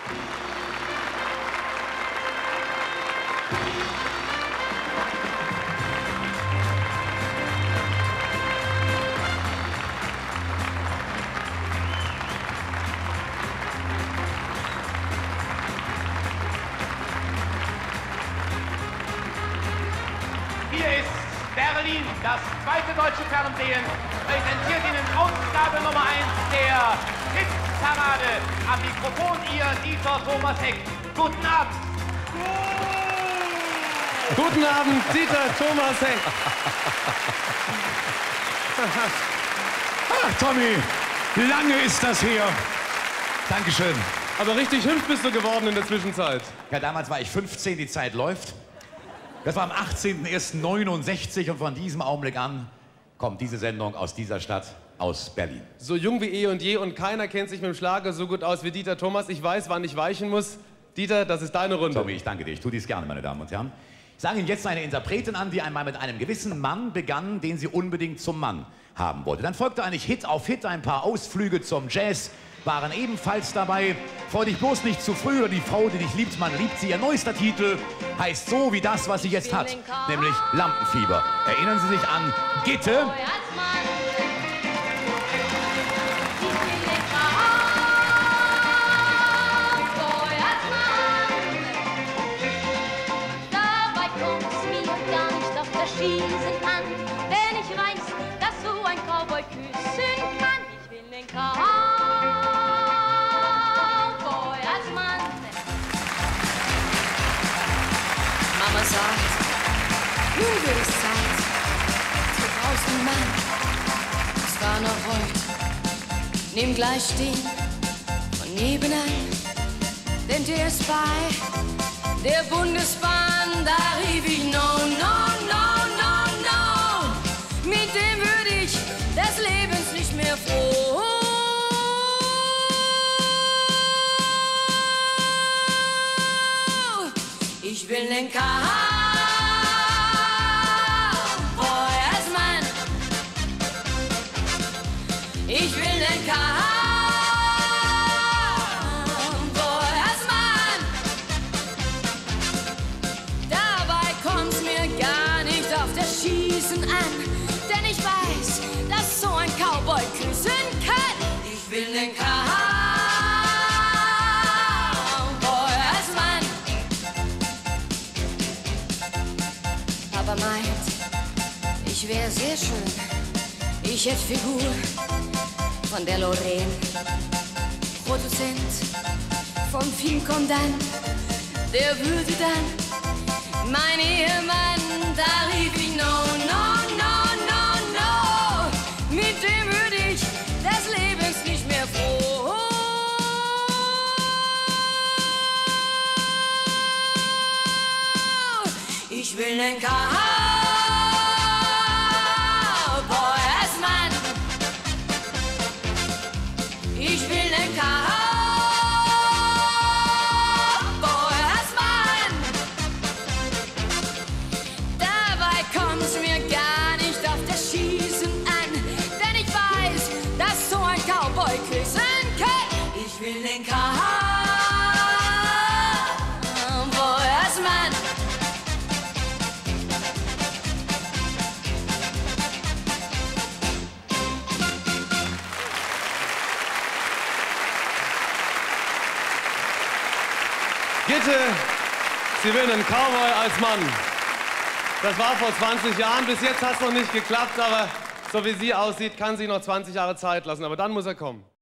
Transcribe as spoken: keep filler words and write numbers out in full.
Hier ist Berlin, das zweite deutsche Fernsehen, präsentiert Ihnen Ausgabe Nummer eins der Hitparade. Am Mikrofon Ihr Dieter Thomas Heck. Guten Abend. Guten Abend, Dieter Thomas Heck. Ach, Tommy, lange ist das her. Dankeschön. Aber richtig hübsch bist du geworden in der Zwischenzeit. Ja, damals war ich fünfzehn, die Zeit läuft. Das war am achtzehnten ersten neunundsechzig und von diesem Augenblick an kommt diese Sendung aus dieser Stadt, aus Berlin. So jung wie eh und je und keiner kennt sich mit dem Schlager so gut aus wie Dieter Thomas. Ich weiß, wann ich weichen muss. Dieter, das ist deine Runde. Tommy, ich danke dir. Ich tue dies gerne, meine Damen und Herren. Ich sage Ihnen jetzt eine Interpretin an, die einmal mit einem gewissen Mann begann, den sie unbedingt zum Mann haben wollte. Dann folgte eigentlich Hit auf Hit, ein paar Ausflüge zum Jazz waren ebenfalls dabei. Freu dich bloß nicht zu früh, oder die Frau, die dich liebt, man liebt sie. Ihr neuester Titel heißt so wie das, was sie jetzt hat, nämlich Lampenfieber. Erinnern Sie sich an Gitte? An, wenn ich weiß, dass so ein Cowboy küssen kann. Ich will den Cowboy als Mann. Mama sagt, nun wird es Zeit, du brauchst einen Mann. Es war noch heute, nimm gleich den von nebenan, denn der ist bei der Bundesbahn, da rief ich no, no, no. Mit dem würde ich des Lebens nicht mehr froh. Ich will den Cowboy als Mann. Ich will den Cowboy als Mann. Dabei kommt's mir gar nicht auf das Schießen an. Denn ich weiß, dass so ein Cowboy küssen kann. Ich will den Cowboy als Mann. Papa meint, ich wäre sehr schön. Ich hätte Figur von der Lorraine. Produzent vom Filmkommandant, der würde dann mein Ehemann, da rief ich no, no, no. Mit dem würde ich des Lebens nicht mehr froh. Ich will den Cowboy als Mann. Ich will den Cowboy als Mann. Dabei kommt's mir gar nicht auf das Schießen an. Dass so ein Cowboy küssen kann. Ich will den Cowboy als Mann. Gitte, sie will einen Cowboy als Mann. Das war vor zwanzig Jahren. Bis jetzt hat es noch nicht geklappt, aber so wie sie aussieht, kann sie noch zwanzig Jahre Zeit lassen. Aber dann muss er kommen.